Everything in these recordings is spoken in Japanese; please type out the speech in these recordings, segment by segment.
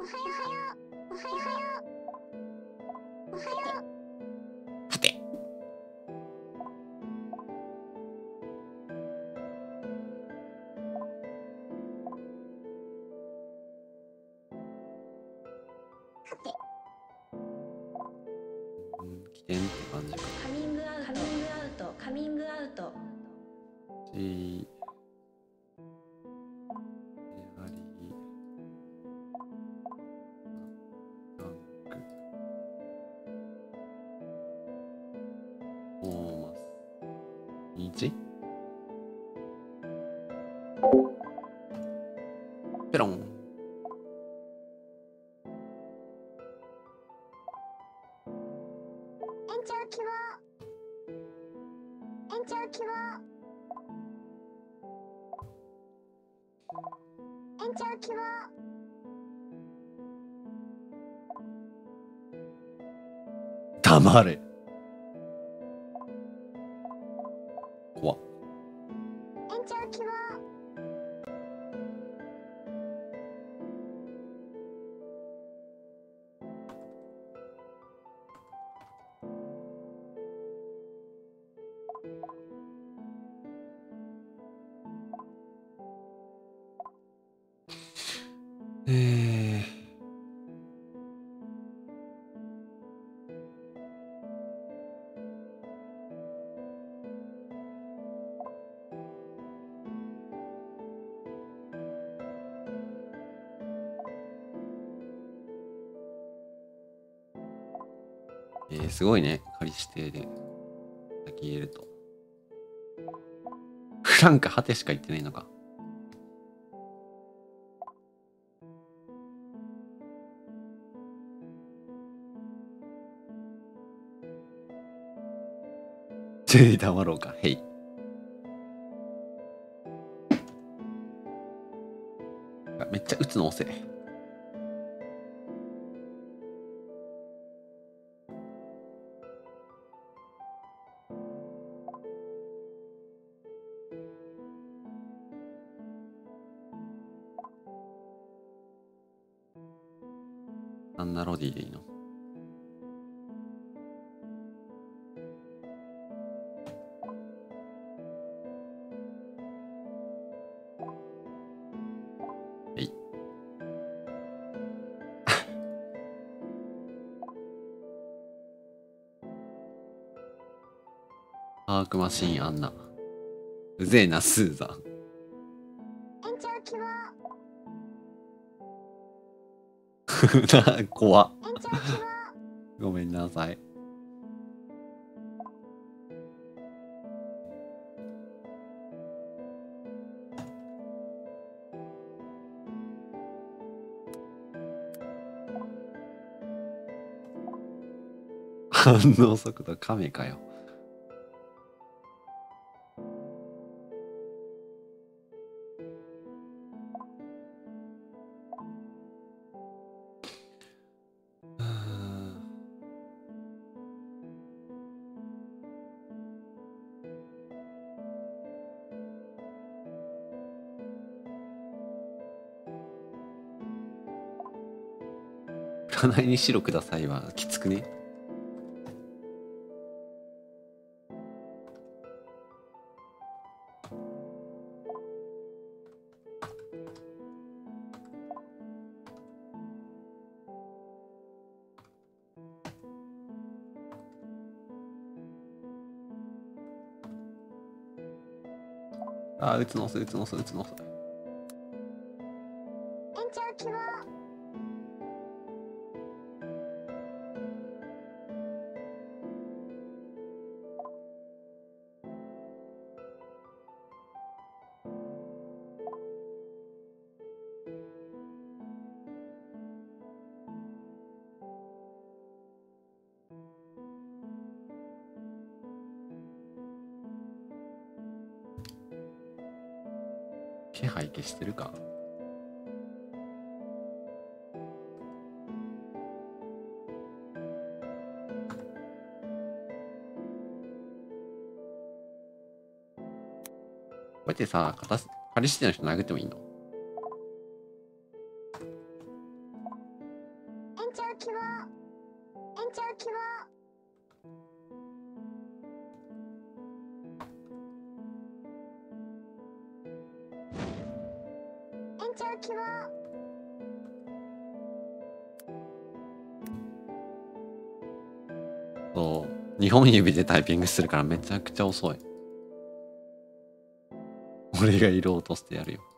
はて。起点って感じか。 カミングアウト、カミングアウト。 ペロン。黙れ。怖っ。すごいね。仮指定で先入れると。フランク果てしか言ってないのか。黙ろうか。へい。めっちゃ打つの押せ。アンナロディでいいの？えい。アークマシーンアンナ。うぜえな、スーザン。怖っ。ごめんなさい。反応速度カメかよ。占いに白くださいはきつくね。あ、打つの遅い、打つの遅い、打つの遅い。気配消してるか。こうやってさ、仮指定の人殴ってもいいの？ そう、2本指でタイピングするからめちゃくちゃ遅い。俺が色落としてやるよ。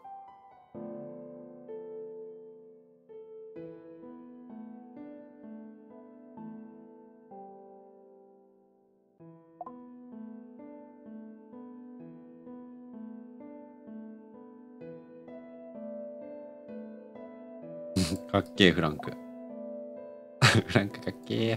かっけえフランク。フランクかっけえ。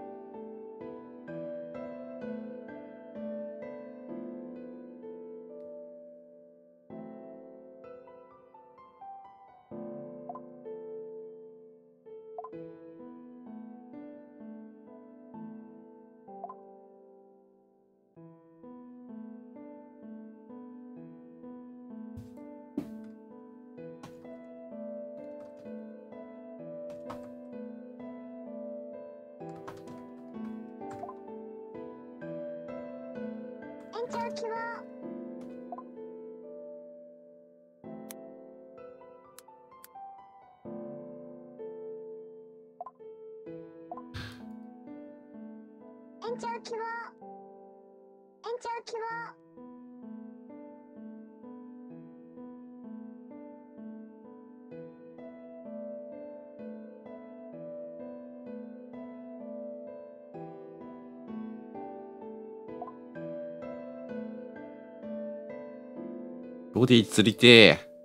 ボディ釣りてー。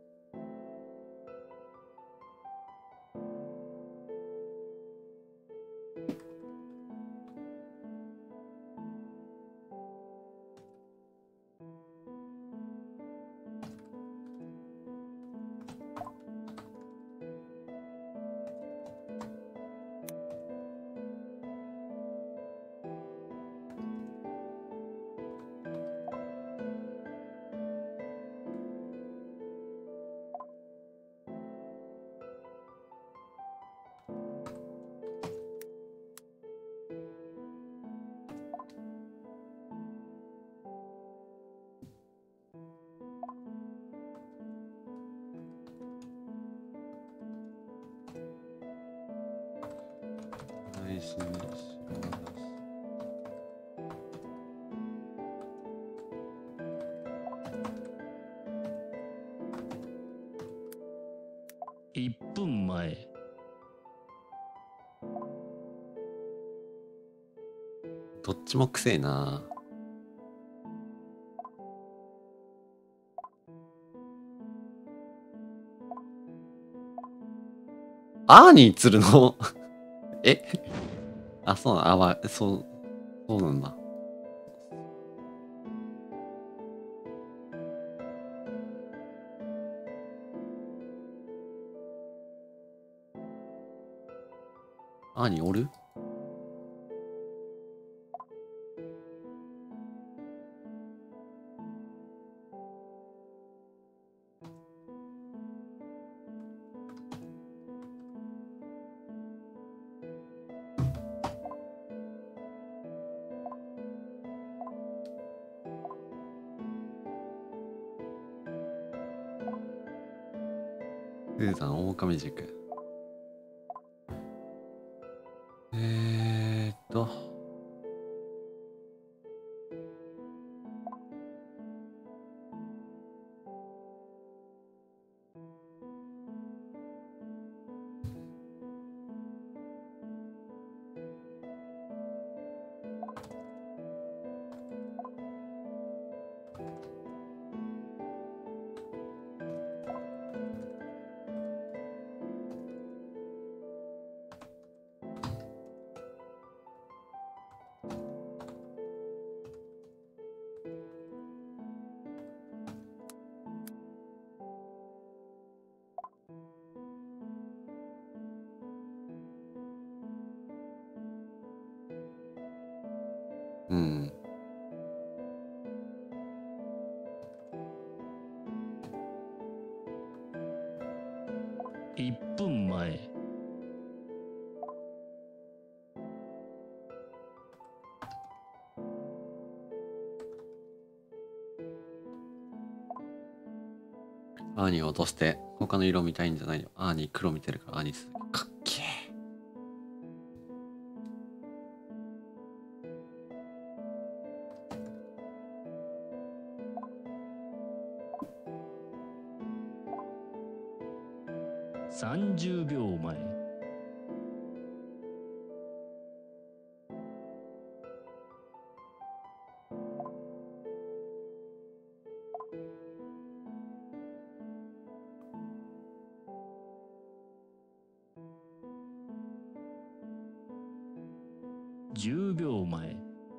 配信に 1分前。 どっちもくせえな。アーニー釣るのえあ、そうな、あ、まあ、そうなんだ。アーニーおる？スーザン狼塾。ーっと。うん。 1分前。 アーニーを落として他の色見たいんじゃないよ。アーニー黒見てるからアーニーする。かっけえ。 30秒前。10秒前。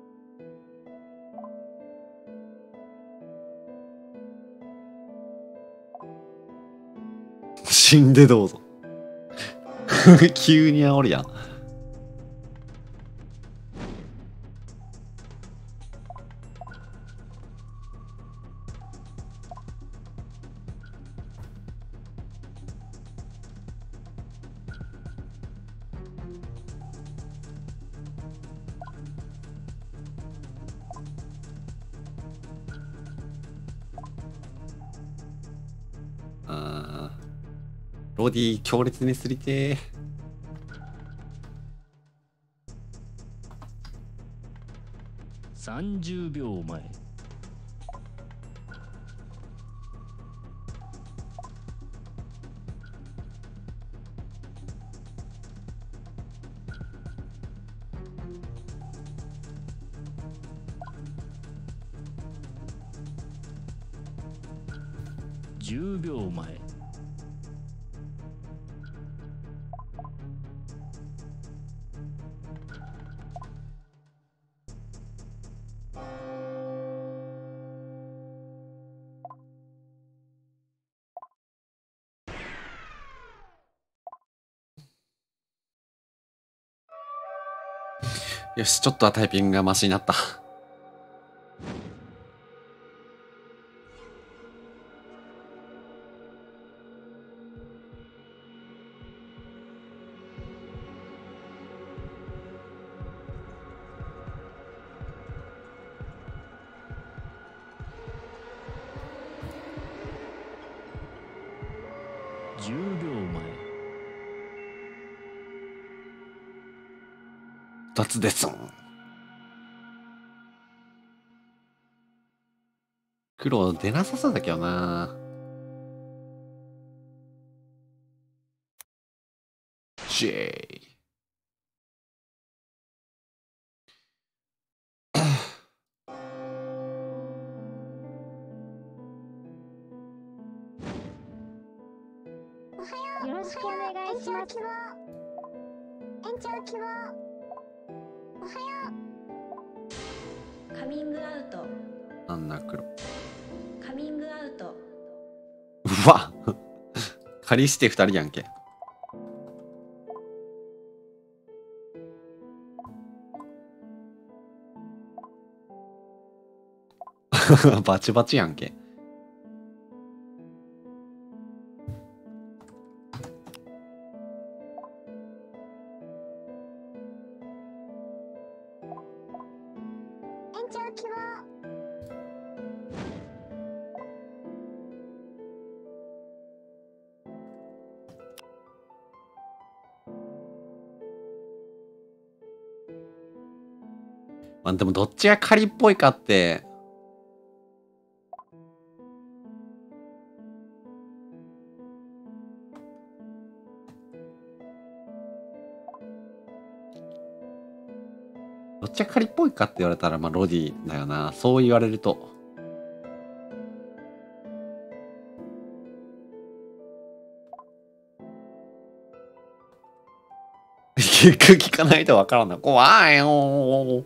死んでどうぞ。急に煽るやん。ロディ強烈にすりてー。 30秒前。10秒前。 よし、ちょっとはタイピングがマシになった。 10秒前。 2つですん。黒出なさそうだけどな。シェイ。 よろしくお願いします。延長希望。おはよう。カミングアウト。 なんだ黒。 カミングアウト。 うわ仮して2人やんけ。バチバチやんけ。 延長希望。 まあでもどっちが仮っぽいかって。どっちが仮っぽいかって言われたらまあロディだよな。そう言われると。聞かないとわからんな。怖いよ。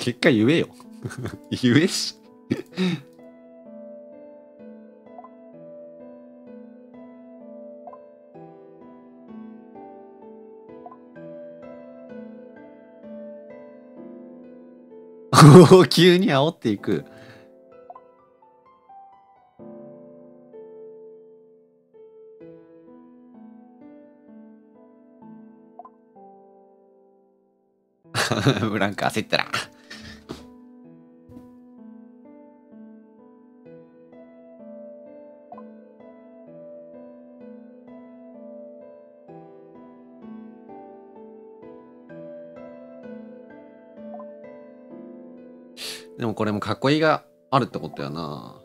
結果言えよ。言えし。急に煽っていく。ブランク焦ったら。でもこれも囲いがあるってことやな。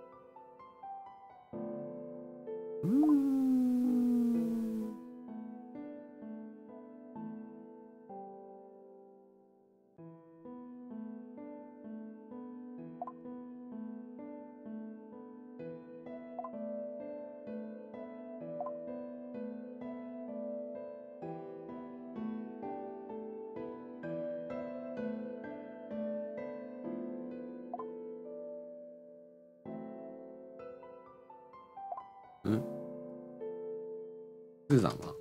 スーザンは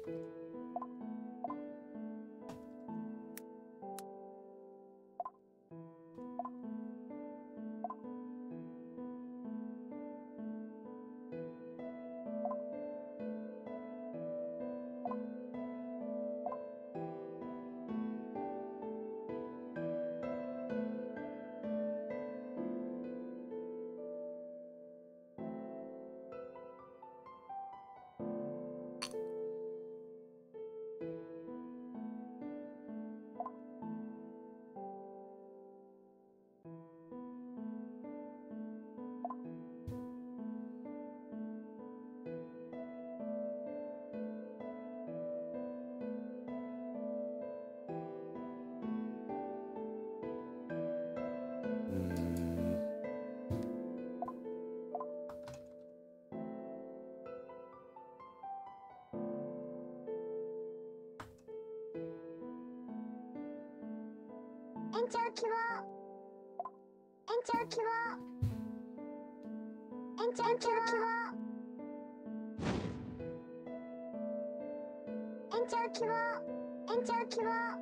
延長希望延長希望延長希望延長希望延長希望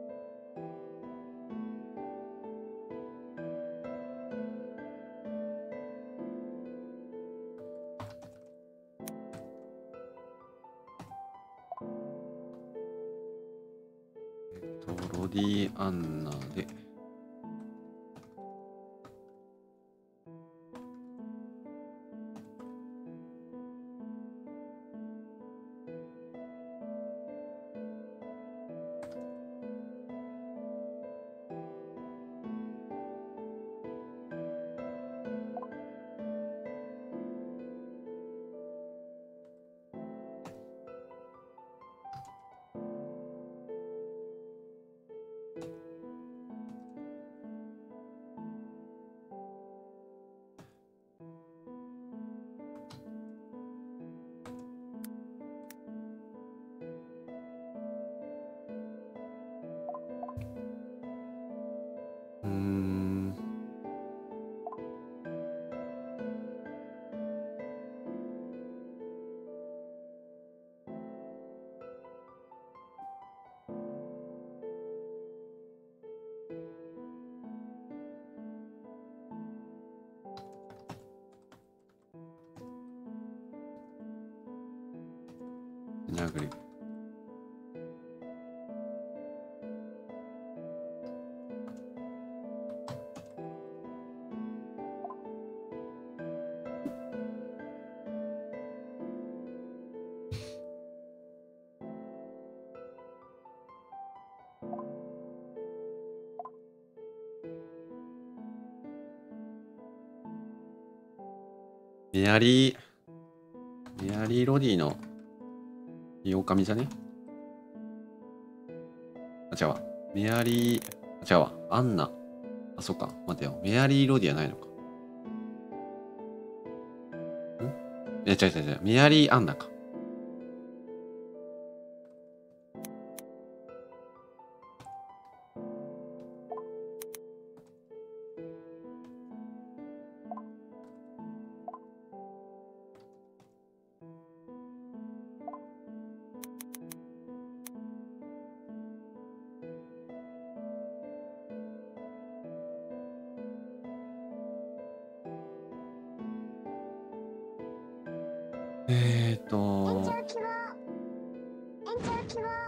ロディアンナで。ニャグリ。メアリー・ロディの狼じゃね？あ、違うわ。メアリー、違うわ。アンナ。あ、そっか。待てよ。メアリー・ロディはないのか。違う違う違う。メアリー・アンナか。 延長希望。延長希望。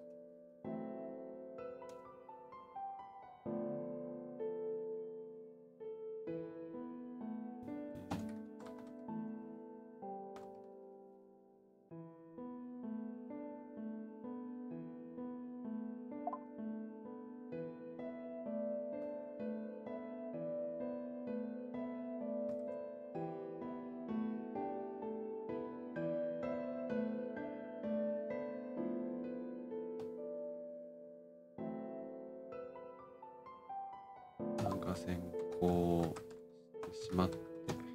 なんか先行してしまって。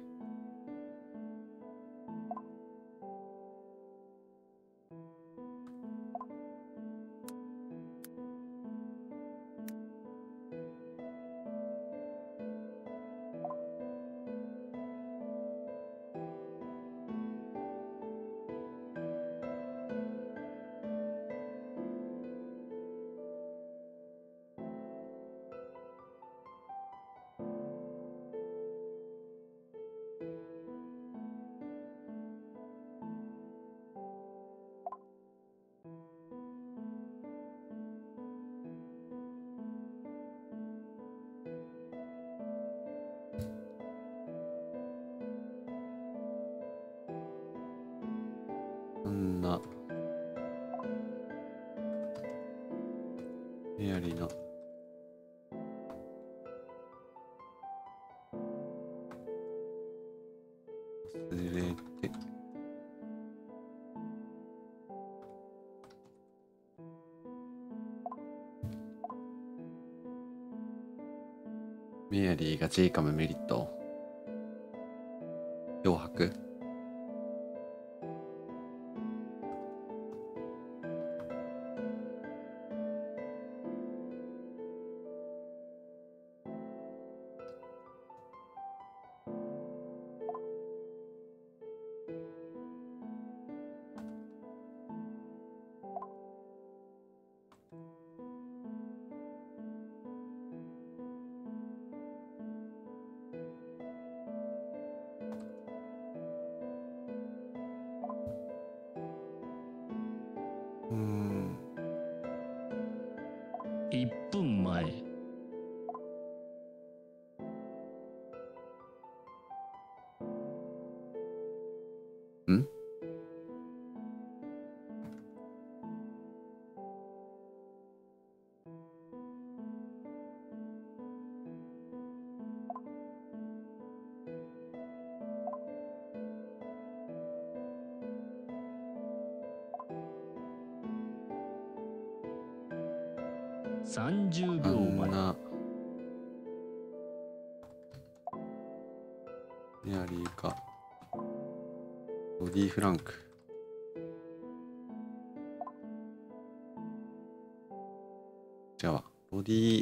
そんなメアリーな忘れてメアリーがジェイカムメリット脅迫。 1分前。 ん 30秒前。 メアリーかボディフランク。違うわ。ボディ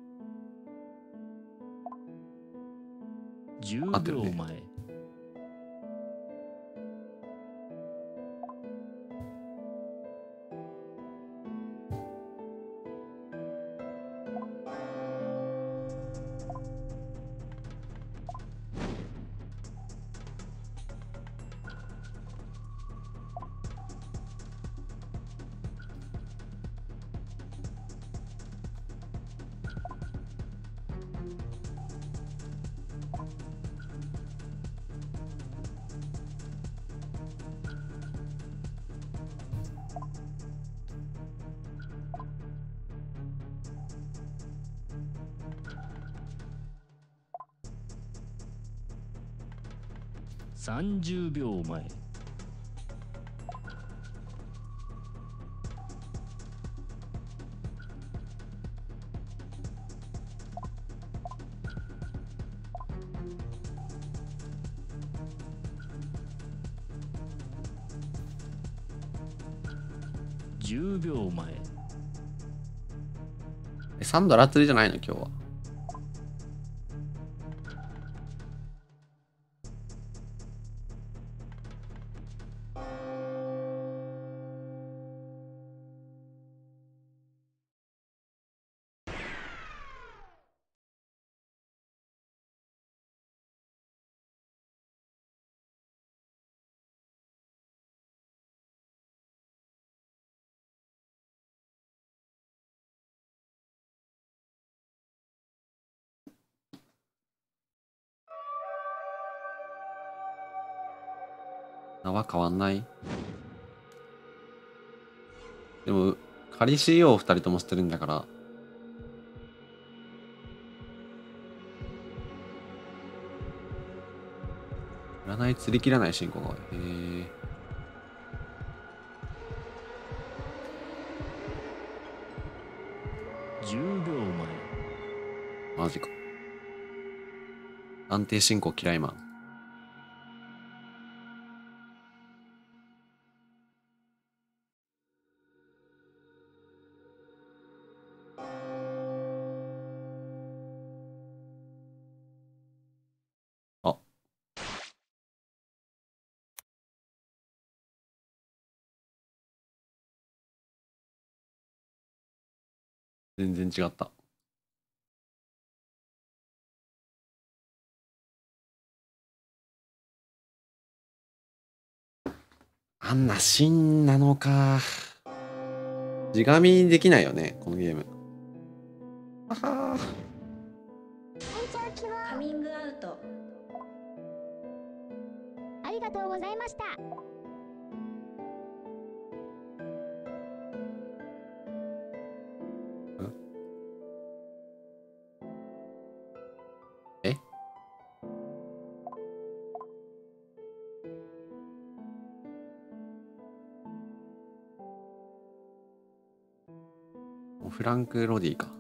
10秒前。30秒前。10秒前。 サンドラ釣りじゃないの今日は。 縄変わんない。でも仮 CO を2人ともしてるんだから、占い釣り切らない進行が。へえ。 10秒前。 マジか。安定進行嫌いマン。あ、全然違った。あんな芯なのか。地紙できないよね、このゲーム。あは延長希望。 カミングアウト。 ありがとうございました。 え、フランク・ロディか。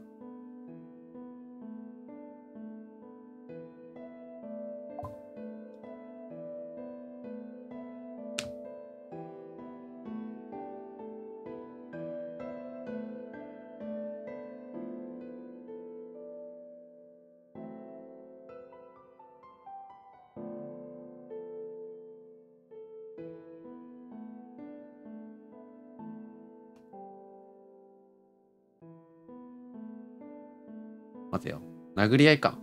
待てよ。殴り合いか。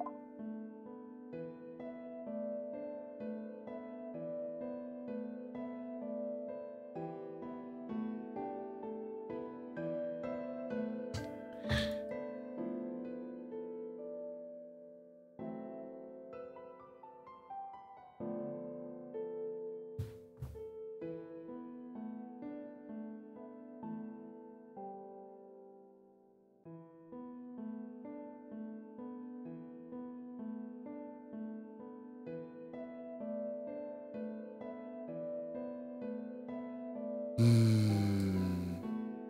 うーん。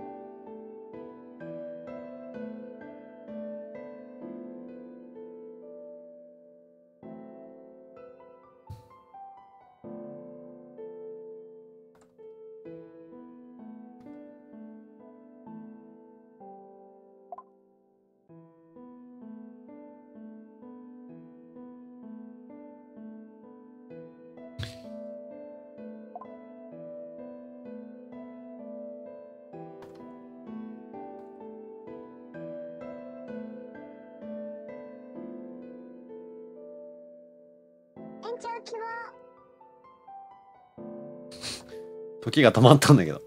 延長希望。 時が止まったんだけど。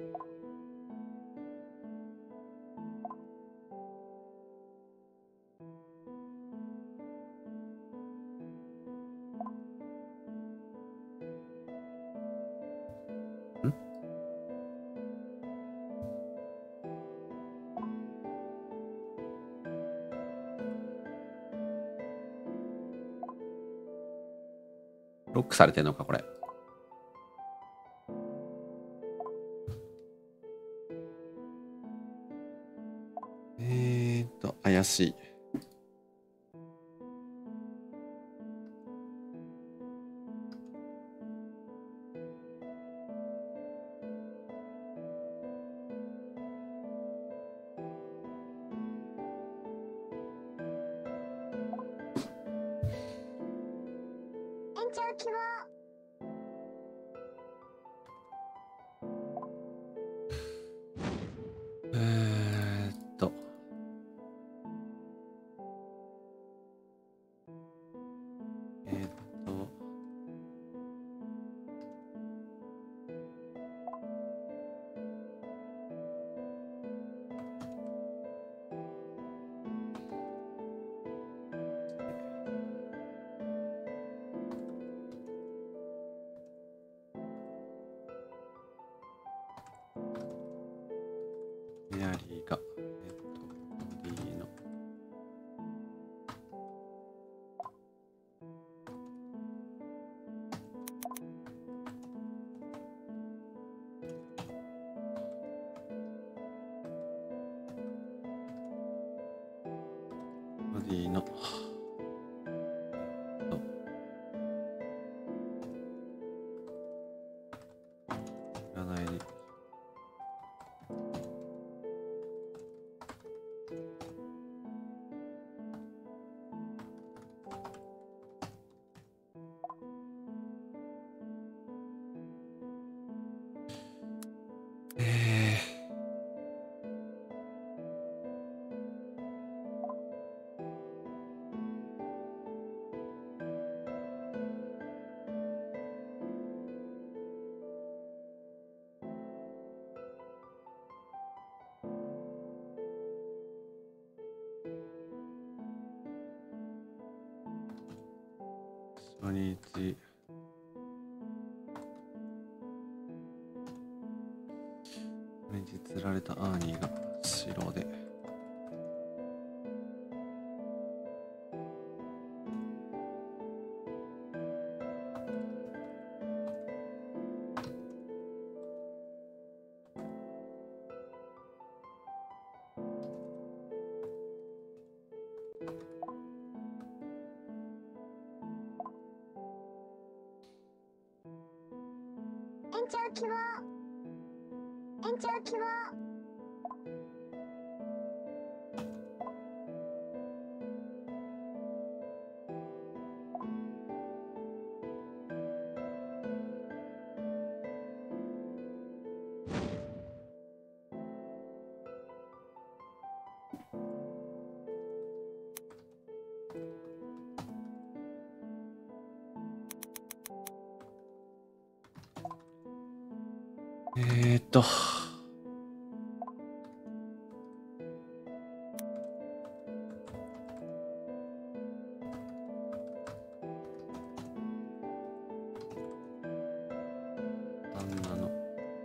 ん、ロックされてんのか、これ。怪しい。 延長希望。 えーっと。 メアリーがボディのボディの占いに初日釣られたアーニーが白で延長希望延長希望えーっと旦那の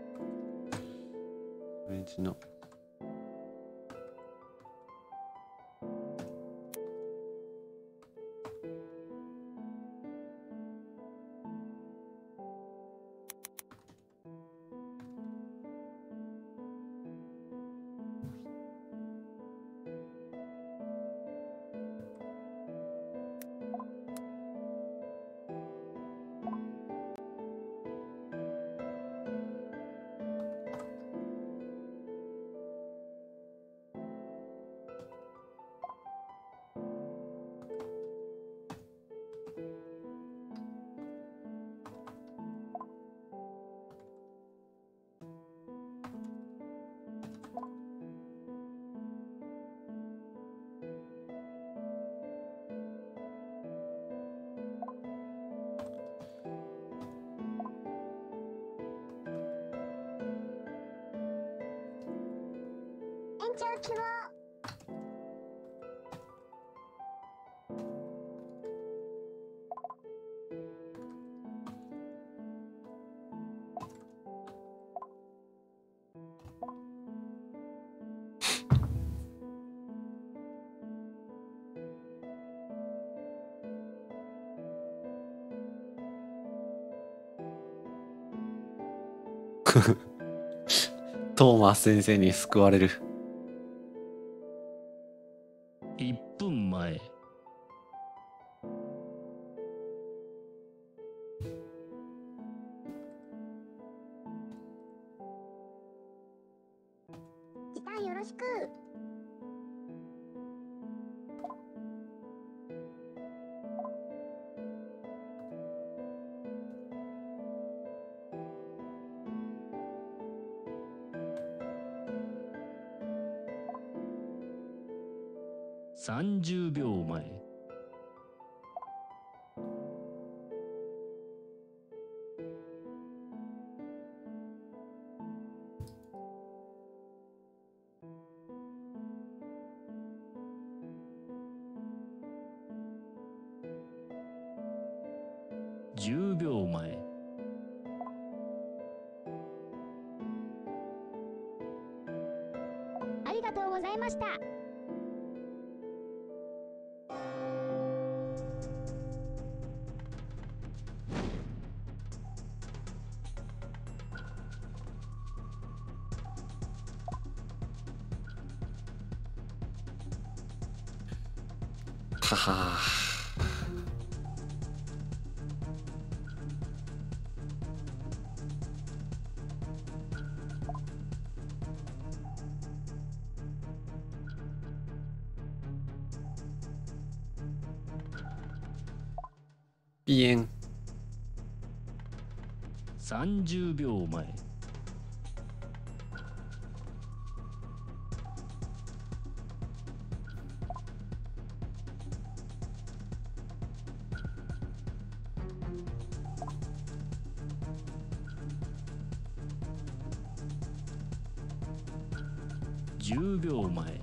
初日の延長希望トーマス先生に救われる。 1分前。 時短よろしく 30秒前。10秒前。 ありがとうございました。 ははピエン。 30秒前。10秒前。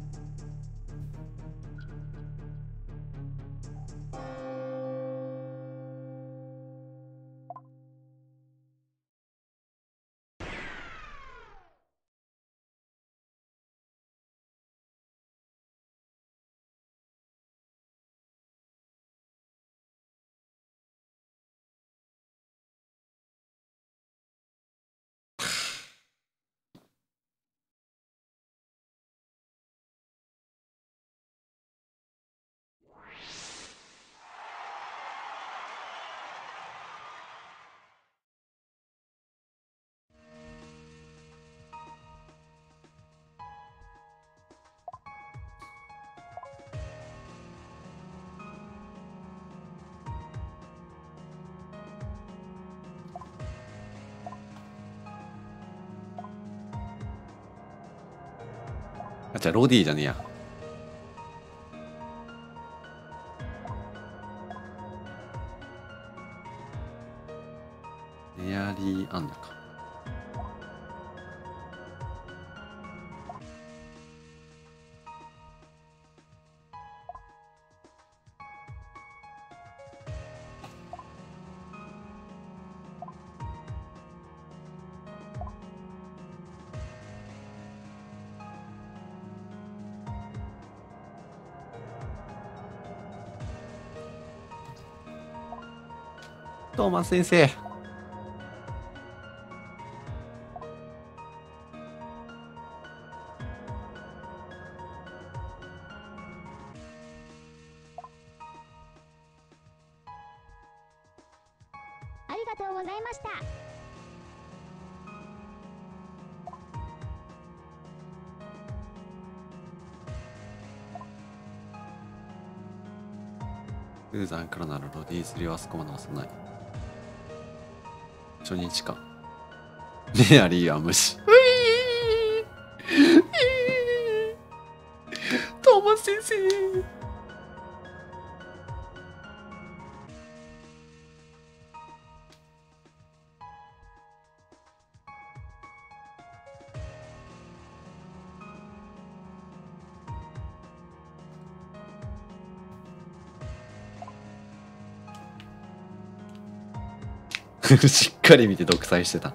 あ、じゃあロディじゃねえや。メアリー・アンナか。トーマス先生。 ありがとうございました。 スーザンからならロディーズリワスコマ直さない。初日か。メアリーは無視。トーマス先生。しっかり見て独裁してた。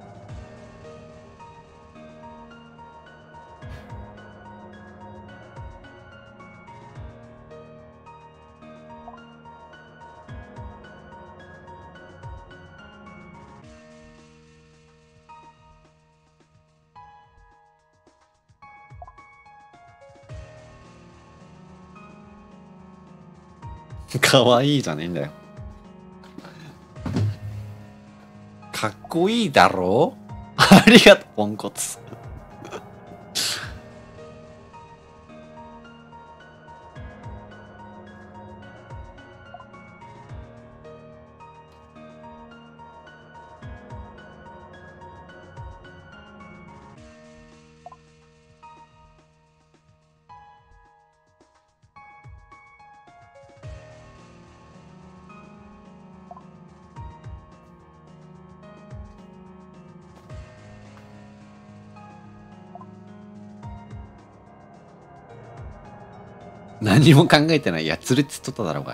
かわいいじゃねえんだよ。かっこいいだろう。ありがとう、ポンコツ。何も考えてない。やつれっつっとっただろうがい。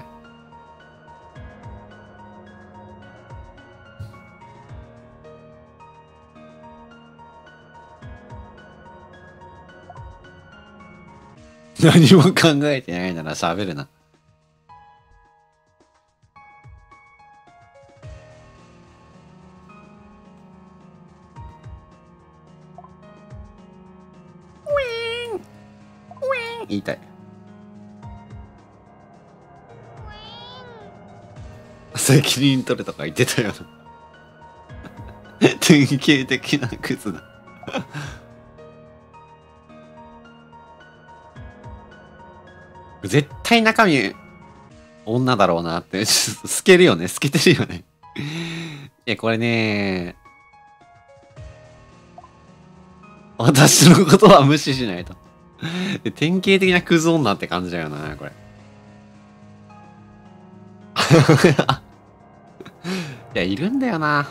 何も考えてないなら喋るな。言いたい。責任取れとか言ってたよな。典型的なクズだ。絶対中身女だろうなって透けるよね、透けてるよね。いやこれね、私のことは無視しないと。典型的なクズ女って感じだよなこれ。いやいるんだよな。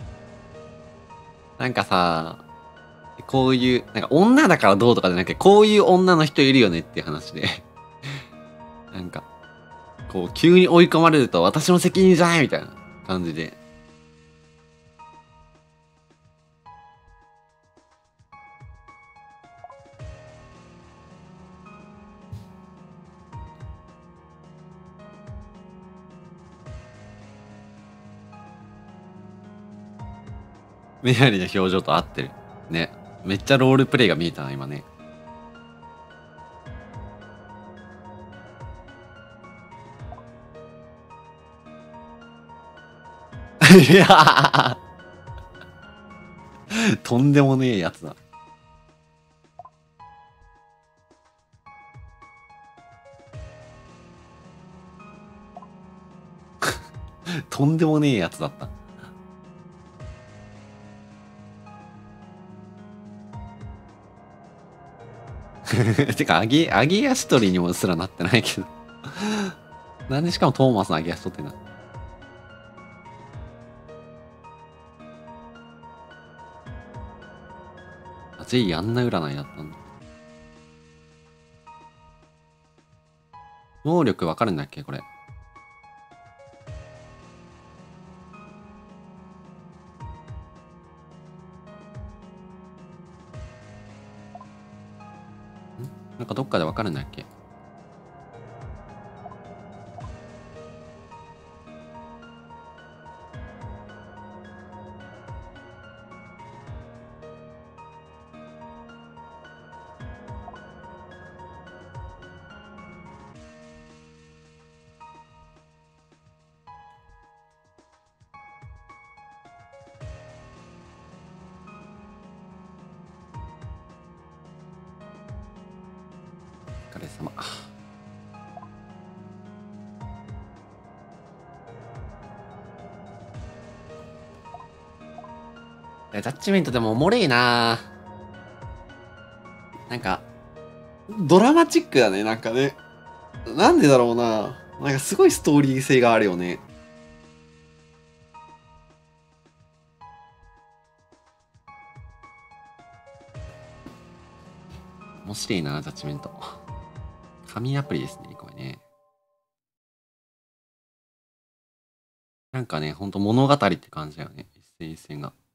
なんかさ、こういうなんか女だからどうとかじゃなくて、こういう女の人いるよねっていう話で。なんかこう急に追い込まれると私の責任じゃないみたいな感じで。メアリーの表情と合ってるね。めっちゃロールプレイが見えたな今ね。いやとんでもねえやつだ。とんでもねえやつだった。てか、アギ足取りにもすらなってないけど。なんでしかもトーマスのアギ足取ってんだ。あ、ジェイあんな占いだったんだ。能力わかるんだっけこれ。なんかどっかでわかるんだっけ。お疲れ様。いやジャッジメントでもおもれえな。なんかドラマチックだね。なんかね、なんでだろうな。なんかすごいストーリー性があるよね。面白いなジャッジメント。紙アプリですねこれね。なんかねほんと物語って感じだよね、一戦一戦が。